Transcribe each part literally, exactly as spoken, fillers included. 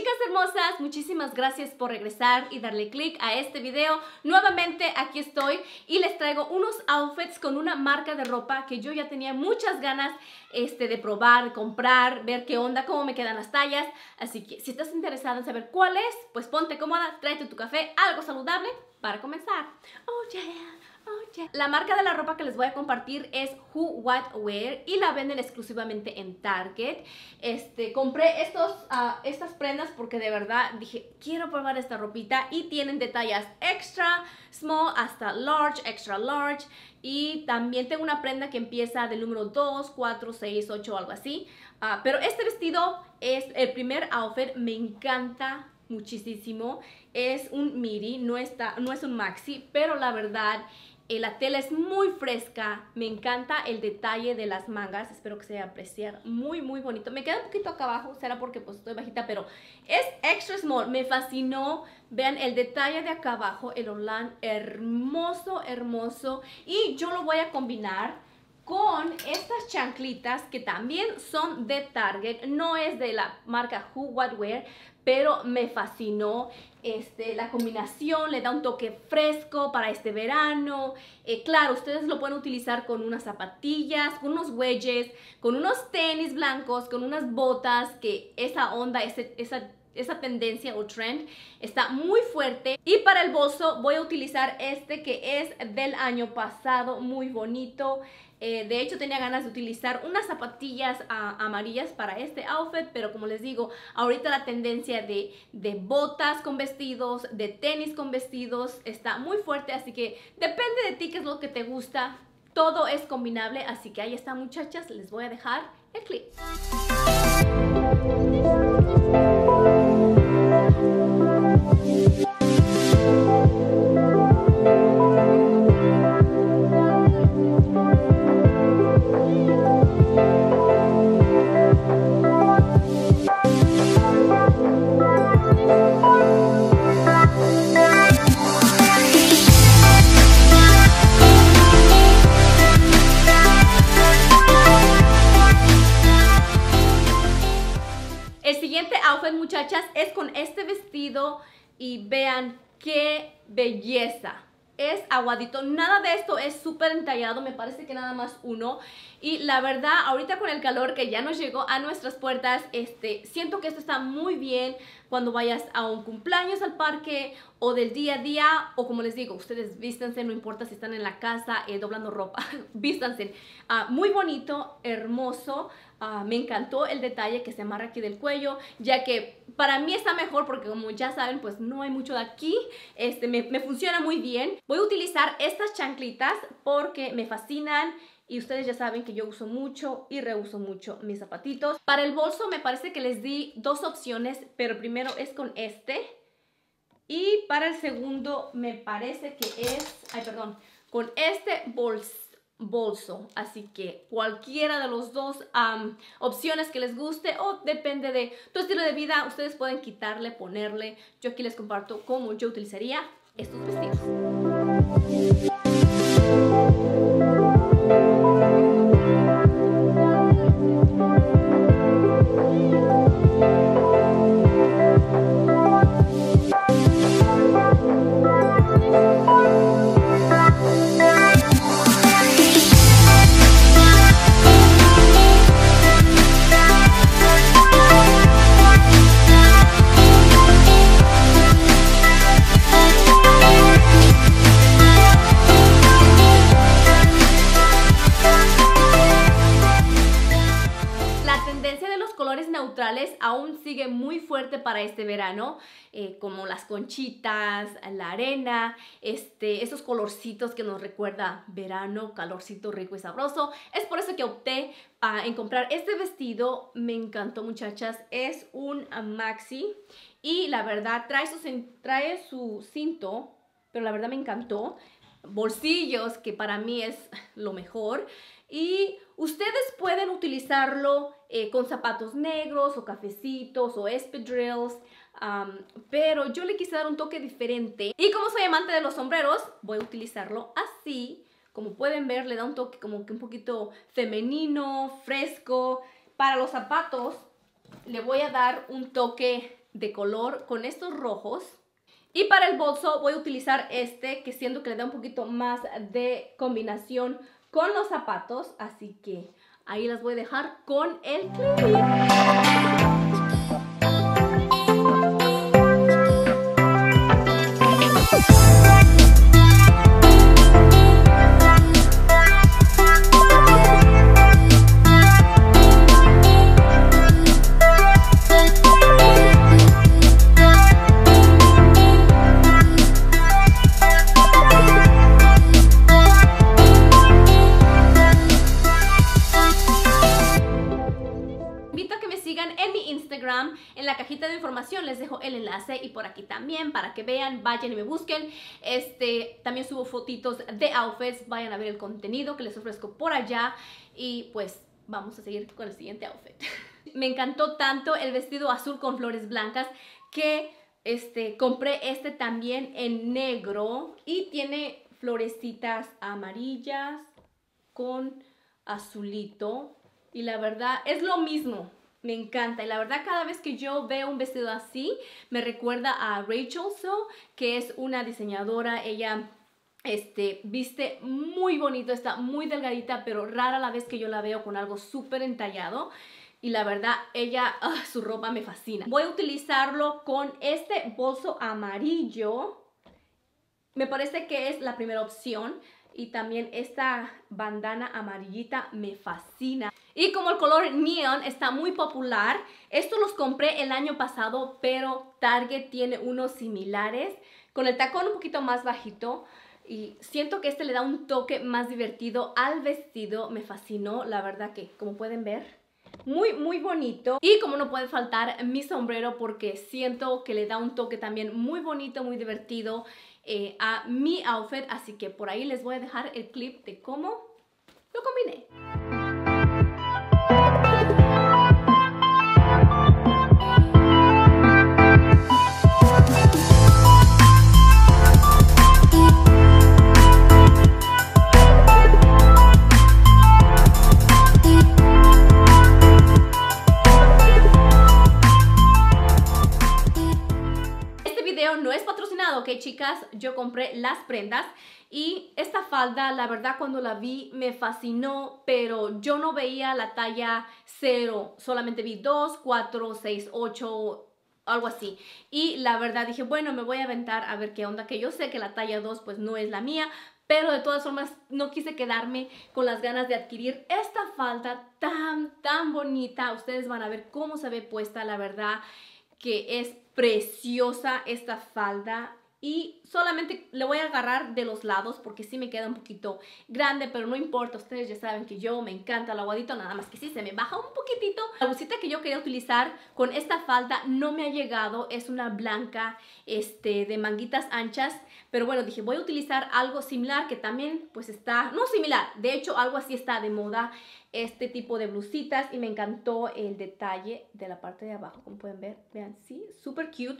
Chicas hermosas, muchísimas gracias por regresar y darle click a este video. Nuevamente aquí estoy y les traigo unos outfits con una marca de ropa que yo ya tenía muchas ganas este, de probar, de comprar, ver qué onda, cómo me quedan las tallas. Así que si estás interesada en saber cuál es, pues ponte cómoda, tráete tu café, algo saludable para comenzar. Oh yeah. Oh, yeah. La marca de la ropa que les voy a compartir es Who What Wear y la venden exclusivamente en Target. Este, compré estos, uh, estas prendas porque de verdad dije, quiero probar esta ropita y tienen de tallas extra small hasta large, extra large. Y también tengo una prenda que empieza del número dos, cuatro, seis, ocho, algo así. Uh, pero este vestido es el primer outfit, me encanta muchísimo. Es un midi, no, está, no es un maxi, pero la verdad eh, la tela es muy fresca. Me encanta el detalle de las mangas, espero que se vaya a apreciar, muy muy bonito. Me queda un poquito acá abajo, será porque pues estoy bajita, pero es extra small, me fascinó. Vean el detalle de acá abajo, el orlán, hermoso, hermoso. Y yo lo voy a combinar con estas chanclitas que también son de Target, no es de la marca Who What Wear, pero me fascinó este, la combinación, le da un toque fresco para este verano. Eh, claro, ustedes lo pueden utilizar con unas zapatillas, con unos wedges, con unos tenis blancos, con unas botas, que esa onda, ese, esa esa tendencia o trend está muy fuerte. Y para el bolso voy a utilizar este que es del año pasado, muy bonito. Eh, de hecho tenía ganas de utilizar unas zapatillas uh, amarillas para este outfit, pero como les digo, ahorita la tendencia de, de botas con vestidos, de tenis con vestidos está muy fuerte, así que depende de ti qué es lo que te gusta. Todo es combinable, así que ahí está, muchachas, les voy a dejar el clip. El siguiente outfit, muchachas, es con este vestido y vean qué belleza. Es aguadito, nada de esto es súper entallado, me parece que nada más uno. Y la verdad, ahorita con el calor que ya nos llegó a nuestras puertas, este, siento que esto está muy bien cuando vayas a un cumpleaños al parque o del día a día, o como les digo, ustedes vístanse, no importa si están en la casa eh, doblando ropa, vístanse. Uh, muy bonito, hermoso. Uh, me encantó el detalle que se amarra aquí del cuello, ya que para mí está mejor porque como ya saben, pues no hay mucho de aquí. Este, me, me funciona muy bien. Voy a utilizar estas chanclitas porque me fascinan. Y ustedes ya saben que yo uso mucho y reuso mucho mis zapatitos. Para el bolso me parece que les di dos opciones, pero primero es con este. Y para el segundo me parece que es, ay perdón, con este bolso. bolso, así que cualquiera de los dos um, opciones que les guste, o depende de tu estilo de vida, ustedes pueden quitarle, ponerle. Yo aquí les comparto cómo yo utilizaría estos vestidos. Aún sigue muy fuerte para este verano, eh, como las conchitas, la arena, este, esos colorcitos que nos recuerda verano, calorcito rico y sabroso. Es por eso que opté uh, en comprar este vestido. Me encantó, muchachas. Es un uh, maxi y la verdad trae su, trae su cinto, pero la verdad me encantó. Bolsillos, que para mí es lo mejor. Y ustedes pueden utilizarlo eh, con zapatos negros o cafecitos o espadrilles, um, pero yo le quise dar un toque diferente. Y como soy amante de los sombreros, voy a utilizarlo así. Como pueden ver, le da un toque como que un poquito femenino, fresco. Para los zapatos le voy a dar un toque de color con estos rojos. Y para el bolso voy a utilizar este, que siento que le da un poquito más de combinación con los zapatos. Así que ahí las voy a dejar con el clip. En la cajita de información les dejo el enlace y por aquí también para que vean, vayan y me busquen. Este, también subo fotitos de outfits, vayan a ver el contenido que les ofrezco por allá y pues vamos a seguir con el siguiente outfit. Me encantó tanto el vestido azul con flores blancas que este, compré este también en negro y tiene florecitas amarillas con azulito y la verdad es lo mismo. Me encanta y la verdad cada vez que yo veo un vestido así me recuerda a Rachel So, que es una diseñadora. Ella este, viste muy bonito, está muy delgadita, pero rara la vez que yo la veo con algo súper entallado. Y la verdad, ella, uh, su ropa me fascina. Voy a utilizarlo con este bolso amarillo. Me parece que es la primera opción. Y también esta bandana amarillita me fascina. Y como el color neon está muy popular, estos los compré el año pasado, pero Target tiene unos similares, con el tacón un poquito más bajito. Y siento que este le da un toque más divertido al vestido. Me fascinó, la verdad que como pueden ver, muy muy bonito. Y como no puede faltar mi sombrero, porque siento que le da un toque también muy bonito, muy divertido eh, a mi outfit. Así que por ahí les voy a dejar el clip de cómo lo combiné. No es patrocinado, ok chicas, yo compré las prendas y esta falda la verdad cuando la vi me fascinó, pero yo no veía la talla cero, solamente vi dos, cuatro, seis, ocho, algo así, y la verdad dije bueno me voy a aventar a ver qué onda, que yo sé que la talla dos pues no es la mía, pero de todas formas no quise quedarme con las ganas de adquirir esta falda tan tan bonita. Ustedes van a ver cómo se ve puesta, la verdad que es preciosa esta falda y solamente le voy a agarrar de los lados porque sí me queda un poquito grande, pero no importa, ustedes ya saben que yo me encanta el aguadito, nada más que sí se me baja un poquitito. La blusita que yo quería utilizar con esta falda no me ha llegado, es una blanca este, de manguitas anchas, pero bueno, dije voy a utilizar algo similar que también pues está, no similar, de hecho algo así está de moda, este tipo de blusitas, y me encantó el detalle de la parte de abajo, como pueden ver, vean, sí, súper cute.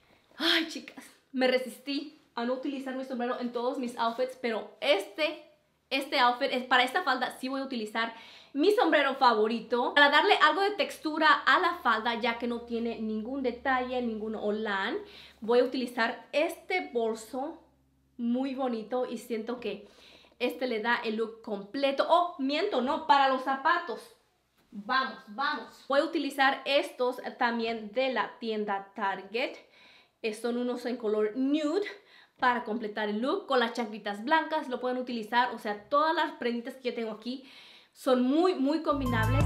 Ay chicas, me resistí a no utilizar mi sombrero en todos mis outfits, pero este, este outfit, es para esta falda sí voy a utilizar mi sombrero favorito para darle algo de textura a la falda, ya que no tiene ningún detalle, ningún holán. Voy a utilizar este bolso muy bonito y siento que este le da el look completo. Oh, miento, no, para los zapatos. Vamos, vamos. Voy a utilizar estos también de la tienda Target. Son unos en color nude para completar el look. Con las chanclitas blancas lo pueden utilizar. O sea, todas las prenditas que yo tengo aquí son muy, muy combinables.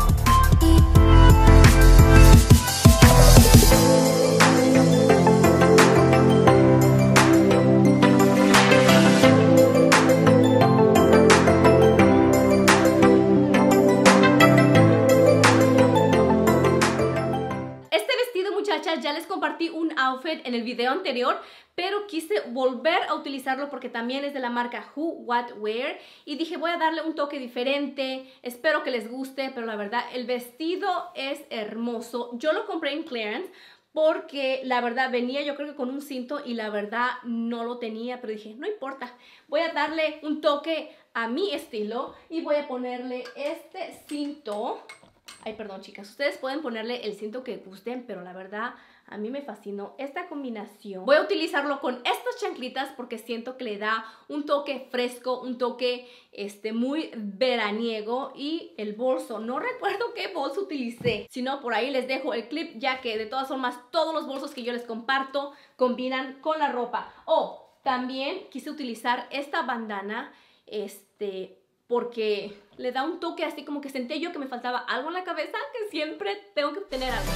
Ya les compartí un outfit en el video anterior, pero quise volver a utilizarlo porque también es de la marca Who What Wear y dije voy a darle un toque diferente, espero que les guste, pero la verdad el vestido es hermoso. Yo lo compré en clearance porque la verdad venía yo creo que con un cinto y la verdad no lo tenía, pero dije no importa, voy a darle un toque a mi estilo y voy a ponerle este cinto. Ay, perdón chicas, ustedes pueden ponerle el cinto que gusten, pero la verdad A mí me fascinó esta combinación. Voy a utilizarlo con estas chanclitas porque siento que le da un toque fresco, un toque este, muy veraniego. Y el bolso, no recuerdo qué bolso utilicé, sino por ahí les dejo el clip, ya que de todas formas todos los bolsos que yo les comparto combinan con la ropa. Oh, también quise utilizar esta bandana, este... porque le da un toque así como que sentí yo que me faltaba algo en la cabeza, que siempre tengo que tener algo.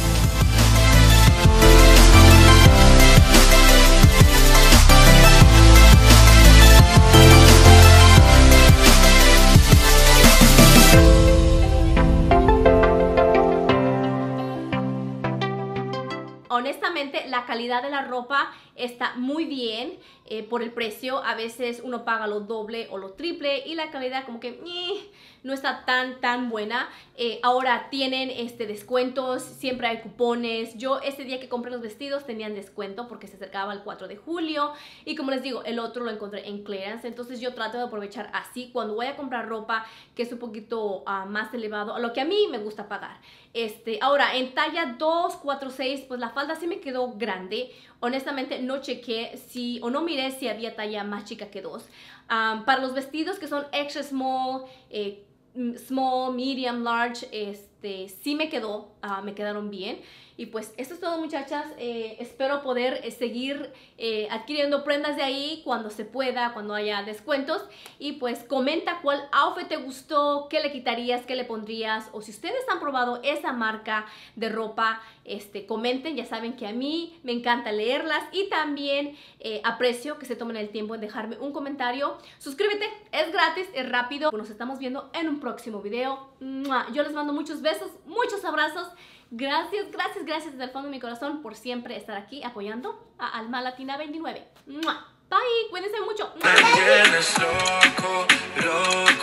Honestamente, la calidad de la ropa está muy bien eh, por el precio. A veces uno paga lo doble o lo triple y la calidad como que eh, no está tan tan buena. Eh, ahora tienen este, descuentos, siempre hay cupones. Yo ese día que compré los vestidos tenían descuento porque se acercaba el cuatro de julio. Y como les digo, el otro lo encontré en clearance. Entonces yo trato de aprovechar así cuando voy a comprar ropa que es un poquito uh, más elevado a lo que a mí me gusta pagar. Este, ahora, en talla dos, cuatro, seis, pues la falda sí me quedó grande. Honestamente no chequé si, o no miré si había talla más chica que dos. Um, para los vestidos que son extra small, eh, small, medium, large, este, sí me quedó, uh, me quedaron bien. Y pues esto es todo, muchachas. Eh, espero poder eh, seguir eh, adquiriendo prendas de ahí cuando se pueda, cuando haya descuentos. Y pues comenta cuál outfit te gustó, qué le quitarías, qué le pondrías. O si ustedes han probado esa marca de ropa, este, comenten. Ya saben que a mí me encanta leerlas. Y también eh, aprecio que se tomen el tiempo en dejarme un comentario. Suscríbete, es gratis, es rápido. Nos estamos viendo en un próximo video. ¡Mua! Yo les mando muchos besos, muchos abrazos. Gracias, gracias, gracias desde el fondo de mi corazón por siempre estar aquí apoyando a Alma Latina veintinueve. ¡Mua! Bye, cuídense mucho. ¡Mua!